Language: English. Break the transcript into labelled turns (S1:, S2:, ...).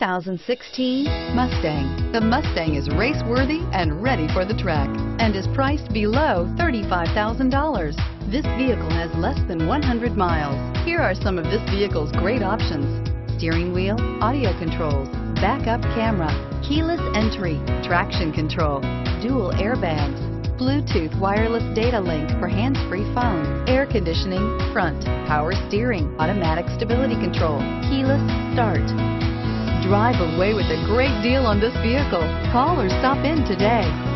S1: 2016 Mustang. The Mustang is race-worthy and ready for the track and is priced below $35,000. This vehicle has less than 100 miles. Here are some of this vehicle's great options: steering wheel audio controls, backup camera, keyless entry, traction control, dual airbags, Bluetooth wireless data link for hands-free phone, air conditioning, front, power steering, automatic stability control, keyless start. Drive away with a great deal on this vehicle. Call or stop in today.